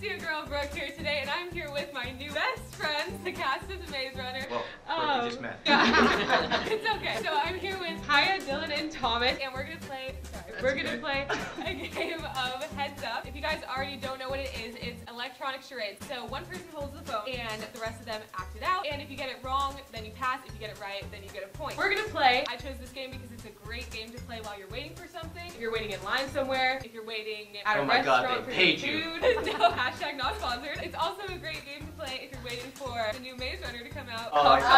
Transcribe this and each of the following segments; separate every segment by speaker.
Speaker 1: Your Girl Brooke here today, and I'm here with my new best friends, the cast of The Maze Runner.
Speaker 2: Well, we just met.
Speaker 1: Yeah. It's okay. So I'm here with Kaya, Dylan, and Thomas, and we're gonna play a game of Heads Up. If you guys already don't know what it is, it's electronic charades. So one person holds the phone, and the rest of them act it out. And if you get it wrong, then you pass. If you get it right, then you get a point. We're gonna play. I chose this game because it's a great game to play while you're waiting for something. If you're waiting in line somewhere, if you're waiting at a restaurant for food. No, hashtag not sponsored. It's also a great game to play if you're waiting for the new Maze Runner to come out.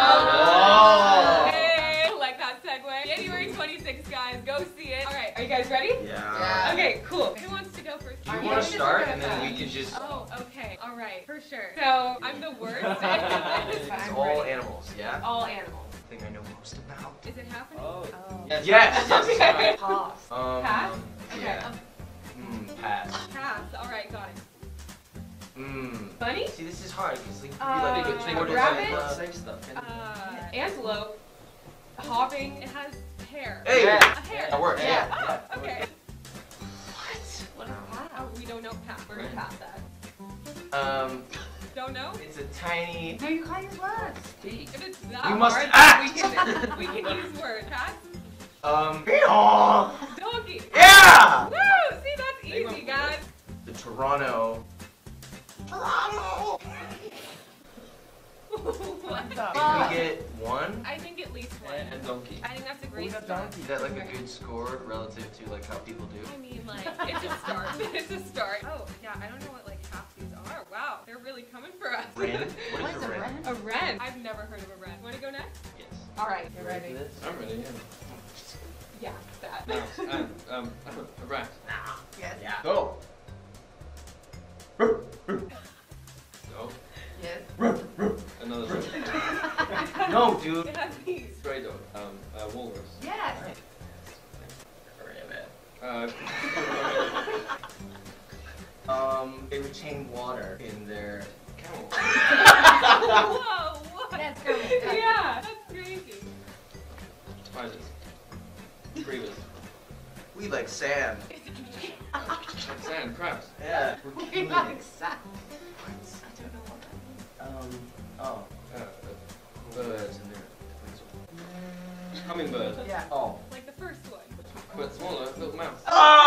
Speaker 1: Hey, like that segue. January 26th, guys, go see it. All right, are you guys ready?
Speaker 2: Yeah.
Speaker 1: Okay, cool. Who wants to go first?
Speaker 2: Do you want to start and then we can just...
Speaker 1: Oh, okay. All right, for sure. So, I'm the worst.
Speaker 2: It's all animals, yeah?
Speaker 1: All animals.
Speaker 2: Thing I know most about.
Speaker 1: Is it happening?
Speaker 3: Oh.
Speaker 2: Yes!
Speaker 1: Okay.
Speaker 3: Pass.
Speaker 1: Pass? Okay.
Speaker 2: Yeah. Pass.
Speaker 1: Pass. All right, got it. Bunny?
Speaker 2: See, this is hard because like,
Speaker 1: rabbit?
Speaker 2: safe stuff.
Speaker 1: Antelope. Hopping. It has hair.
Speaker 2: Hey!
Speaker 1: A hair.
Speaker 2: That works.
Speaker 1: Yeah.
Speaker 2: Yeah.
Speaker 1: Oh, okay.
Speaker 3: What is that?
Speaker 1: Oh, we don't know pass. We're gonna pass that. Don't know?
Speaker 2: It's a tiny...
Speaker 3: No, you can't use words.
Speaker 2: Speak.
Speaker 1: If it's that
Speaker 2: You must
Speaker 1: hard,
Speaker 2: act!
Speaker 1: we can use words. Pass? Donkey.
Speaker 2: Yeah!
Speaker 1: Woo! See, that's easy, guys.
Speaker 2: The Toronto.
Speaker 1: What?
Speaker 2: If we get one,
Speaker 1: I think at least one.
Speaker 4: And donkey.
Speaker 1: I think that's a great start.
Speaker 2: is that like a good score relative to like how people do?
Speaker 1: I mean, like, it's a start. It's a start. Oh, yeah, I don't know what, like, half these are. Wow, they're really coming for us.
Speaker 2: Wren? What is a wren?
Speaker 1: A wren. I've never heard of a wren. Want to go next?
Speaker 2: Yes.
Speaker 1: All right, you're ready.
Speaker 4: I'm ready,
Speaker 1: Yeah, that.
Speaker 4: yeah. Mouse and, a rat.
Speaker 3: Yes.
Speaker 2: Yeah. Go.
Speaker 4: Dog.
Speaker 3: Yes.
Speaker 4: Another dog.
Speaker 2: No, dude.
Speaker 1: It has these.
Speaker 4: Stray dog. Walrus.
Speaker 3: Yes.
Speaker 2: They retain water in their
Speaker 4: Camel.
Speaker 1: Whoa, what?
Speaker 3: Yes, go.
Speaker 1: Yeah, that's crazy.
Speaker 4: Spiders. Creepers.
Speaker 2: We like sand.
Speaker 4: Sand. Crabs.
Speaker 2: Yeah.
Speaker 3: We like sand.
Speaker 2: Oh.
Speaker 4: Birds in there. Hummingbird.
Speaker 3: Yeah.
Speaker 2: Oh.
Speaker 1: Like the first one.
Speaker 4: But smaller. Little mouse.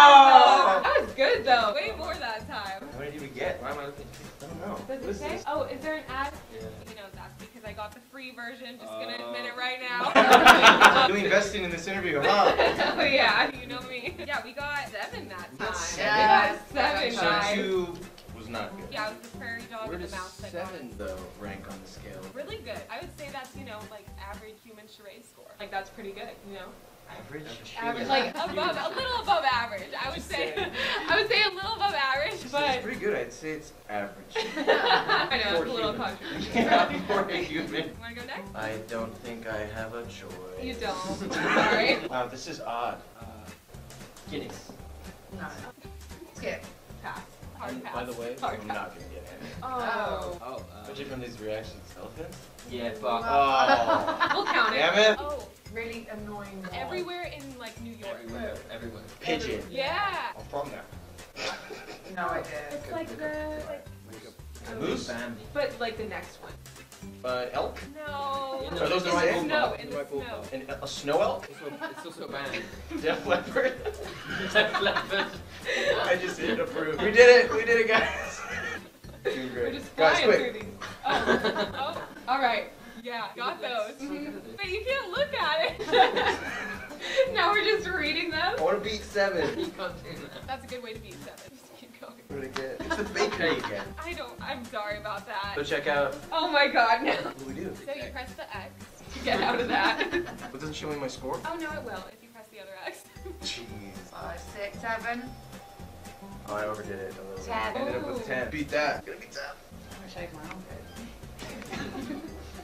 Speaker 2: Oh!
Speaker 1: That was good, though. Way more that time.
Speaker 2: How many did we get?
Speaker 4: Why am I looking?
Speaker 2: I don't know.
Speaker 1: Does
Speaker 2: What
Speaker 1: it
Speaker 2: is
Speaker 1: say?
Speaker 2: this?
Speaker 1: Oh, is there an ad?
Speaker 4: Yeah.
Speaker 1: You know, that's because I got the free version. Just gonna admit it right now.
Speaker 2: Really investing in this interview, huh?
Speaker 1: Oh yeah, you know me. Yeah, we got 7 that time.
Speaker 3: Yes.
Speaker 1: We got 7,
Speaker 2: So
Speaker 1: guys.
Speaker 2: 2 was not good.
Speaker 1: Yeah, it was the prairie dog
Speaker 2: Where
Speaker 1: and the
Speaker 2: does
Speaker 1: mouse that got
Speaker 2: 7 though rank on the scale?
Speaker 1: really good. I would say that's, you know, like average human charade score. Like that's pretty good, you know?
Speaker 2: Average?
Speaker 1: Average, like above, a little above average. I would say a little above average,
Speaker 2: It's
Speaker 1: but
Speaker 2: pretty good. I'd say it's average.
Speaker 1: I know, it's a little
Speaker 4: human.
Speaker 1: controversial.
Speaker 2: Yeah, for a human.
Speaker 1: You wanna go next?
Speaker 2: I don't think I have a choice.
Speaker 1: You don't. Sorry.
Speaker 2: Wow, this is odd.
Speaker 4: Guinness.
Speaker 3: No. Skip.
Speaker 1: Pass. Hard pass.
Speaker 5: By the way,
Speaker 1: Hard
Speaker 2: I'm
Speaker 1: pass.
Speaker 2: not gonna get it.
Speaker 1: Oh.
Speaker 5: Oh, especially from these reactions, elephants.
Speaker 4: Yeah, but
Speaker 2: Oh.
Speaker 1: We'll count it.
Speaker 2: Damn it.
Speaker 1: Oh,
Speaker 3: Really annoying. dog.
Speaker 1: everywhere in like New York.
Speaker 4: everywhere.
Speaker 2: Pigeon.
Speaker 1: Yeah.
Speaker 2: I'm from there.
Speaker 3: No idea.
Speaker 1: It's like the,
Speaker 2: Moose?
Speaker 4: Bambi.
Speaker 1: but like the next one.
Speaker 2: Elk?
Speaker 1: No.
Speaker 4: In
Speaker 2: Are those the
Speaker 1: in
Speaker 2: right
Speaker 1: the
Speaker 2: ballpark?
Speaker 1: snow. In
Speaker 4: In
Speaker 1: the
Speaker 4: the right
Speaker 1: snow.
Speaker 4: ballpark.
Speaker 2: A snow elk?
Speaker 4: It's also a band.
Speaker 2: Def Leppard?
Speaker 4: Def Leppard.
Speaker 2: I just hit approve. We did it! We did it, guys! Doing
Speaker 1: We're
Speaker 2: great.
Speaker 1: just
Speaker 2: Guys,
Speaker 1: flying
Speaker 2: quick.
Speaker 1: through these. Oh. All right. Yeah, got those.
Speaker 4: So good at this.
Speaker 1: But you can't look at it. Now we're just reading them.
Speaker 2: I want to beat 7.
Speaker 4: You can't do that.
Speaker 1: That's a good way to beat 7. Just keep going.
Speaker 2: What did I get? It's the bakery again.
Speaker 1: I'm sorry about that.
Speaker 2: So check out.
Speaker 1: Oh my god, no.
Speaker 2: What do we do?
Speaker 1: So you press the X to get out of that.
Speaker 2: It doesn't show me my score?
Speaker 1: Oh no, it will if you press the other X.
Speaker 2: Jeez.
Speaker 3: 5, 6, 7.
Speaker 2: Oh, I overdid it a little.
Speaker 3: 10.
Speaker 2: I ended up with 10. Beat that. Gonna beat that.
Speaker 3: I'm gonna shave my armpit.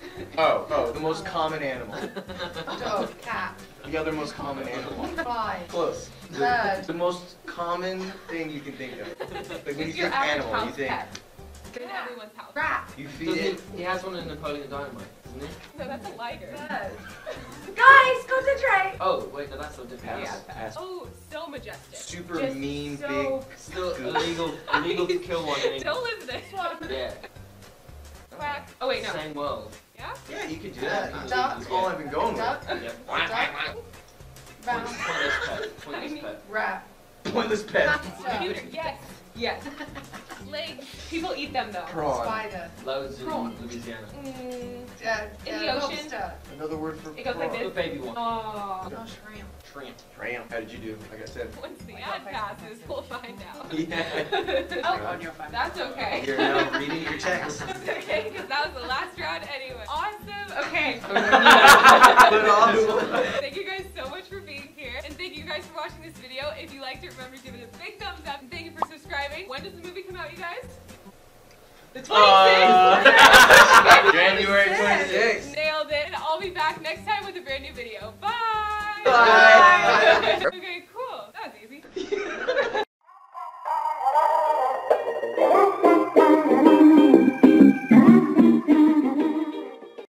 Speaker 2: Oh, the most common animal.
Speaker 3: Dog. Cat.
Speaker 2: The other most common animal.
Speaker 3: 5.
Speaker 2: Close.
Speaker 3: Bird.
Speaker 2: The most common thing you can think of. Like when you
Speaker 1: It's your
Speaker 2: think
Speaker 1: average
Speaker 2: animal, you
Speaker 1: house
Speaker 2: think
Speaker 1: pet. In everyone's house.
Speaker 3: Rat.
Speaker 2: you feed
Speaker 4: Doesn't
Speaker 2: it.
Speaker 4: he has one in Napoleon Dynamite, doesn't he?
Speaker 1: No, that's a liger.
Speaker 3: Bird. Guys, concentrate.
Speaker 4: Oh, wait, no, that's a different
Speaker 1: Yeah.
Speaker 4: house.
Speaker 1: Oh, so majestic.
Speaker 2: Super
Speaker 1: Just
Speaker 2: mean,
Speaker 1: so
Speaker 4: Still illegal to kill one in England.
Speaker 1: Don't live this one.
Speaker 4: Yeah.
Speaker 1: Quack. Oh wait, no.
Speaker 4: Same world.
Speaker 1: Yeah?
Speaker 2: Yeah, you could do that.
Speaker 3: Duck.
Speaker 2: That's all I've been going with.
Speaker 3: Duck.
Speaker 4: Yeah.
Speaker 3: Duck. Bounce.
Speaker 4: Pointless pet. Pointless pet.
Speaker 3: Rat.
Speaker 2: Pointless pet.
Speaker 3: Hamster.
Speaker 1: Yes. Yes. Legs. People eat them though.
Speaker 2: Prawn.
Speaker 3: Spider.
Speaker 4: Loads in
Speaker 1: Prawn.
Speaker 4: Louisiana.
Speaker 1: In the ocean.
Speaker 3: Lobster.
Speaker 2: Another word for
Speaker 1: It goes like
Speaker 2: prawn.
Speaker 4: The baby one.
Speaker 1: Oh.
Speaker 3: No shrimp.
Speaker 4: Shrimp.
Speaker 2: Tramp. How did you do? Like I said.
Speaker 1: Once the ad passes, we'll find out.
Speaker 2: Yeah.
Speaker 1: Oh,
Speaker 3: On your phone.
Speaker 1: that's okay.
Speaker 2: You're now reading your text.
Speaker 1: That's okay, because that was the last round anyway. Awesome. Okay.
Speaker 2: But awesome.
Speaker 1: Thank you guys so much for being here. And thank you guys for watching this video. If you liked it, remember to give it a big thumbs up. And thank you for subscribing. When does the movie come out, you guys? The 26th.
Speaker 2: January 26th.
Speaker 1: Nailed it. And I'll be back next time with a brand new video. Bye.
Speaker 2: Bye.